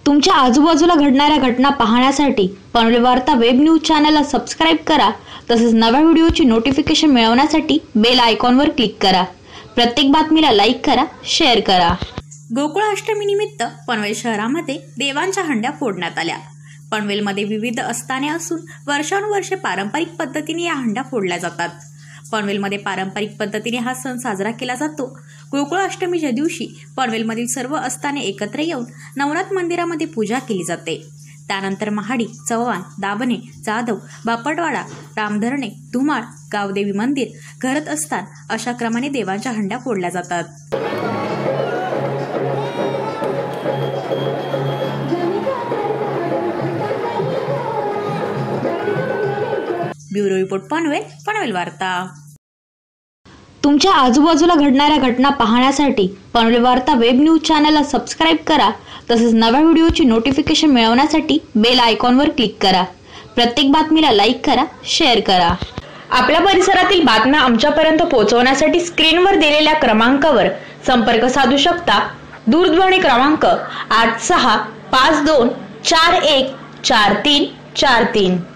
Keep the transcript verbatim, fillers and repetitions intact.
तुमच्या आजूबाजूला घडणाऱ्या घटना पाहण्यासाठी पनवेल वार्ता वेब न्यूज चॅनलला सबस्क्राइब करा। तसेच नव्या व्हिडिओची नोटिफिकेशन मिळवण्यासाठी बेल आयकॉनवर क्लिक करा। प्रत्येक बातमीला लाईक करा, शेअर करा। गोकुळाष्टमी निमित्त पनवेल शहरामध्ये देवांच्या हंड्या फोडण्यात आल्या। पनवेलमध्ये विविध अस्थाने असून वर्षानुवर्षे पारंपरिक पद्धतीने या हंड्या फोडल्या जातात। पनवेलमध्ये पारंपरिक पद्धतीने हा सण साजरा केला जातो। गोकुळाष्टमीच्या दिवशी पनवेलमधील सर्व अस्थाने एकत्र येऊन नवनाथ मंदिरामध्ये पूजा केली जाते। त्यानंतर महाडी, चव्हाण, दाभणे, जाधव, बापटवाडा, रामधरणे, धुमाळ, गावदेवी मंदिर, घरत अस्थान अशा क्रमाने देवांच्या हंड्या फोडल्या जातात। ब्युरो रिपोर्ट पनवेल, पनवेल वार्ता। तुमच्या आजूबाजूला घडणाऱ्या घटना पाहण्यासाठी पनवेल वार्ता वेब न्यूज चॅनलला सबस्क्राइब करा। तसेच नव्या व्हिडिओची नोटिफिकेशन मिळवण्यासाठी बेल आयकॉनवर क्लिक करा। प्रत्येक बातमीला लाईक करा, शेअर करा। आपल्या परिसरातील बातम्या आमच्यापर्यंत पोहोचवण्यासाठी स्क्रीनवर दिलेल्या क्रमांकावर संपर्क साधू शकता। दूरध्वनी क्रमांक आठ सहा पाच दोन चार एक चार तीन चार तीन।